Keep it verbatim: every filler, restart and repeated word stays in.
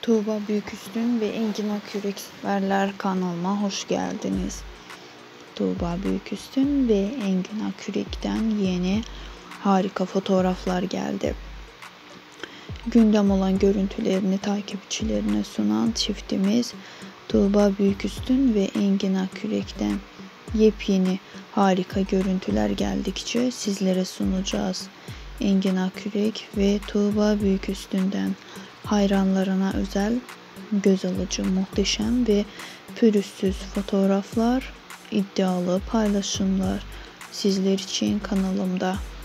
Tuğba Büyüküstün ve Engin Akyürek severler, kanalıma hoş geldiniz. Tuğba Büyüküstün ve Engin Akyürek'ten yeni harika fotoğraflar geldi. Gündem olan görüntülerini takipçilerine sunan çiftimiz Tuğba Büyüküstün ve Engin Akyürek'ten yepyeni harika görüntüler geldikçe sizlere sunacağız. Engin Akyürek ve Tuğba Büyüküstün'den hayranlarına özel, göz alıcı, muhteşem ve pürüzsüz fotoğraflar, iddialı paylaşımlar sizler için kanalımda.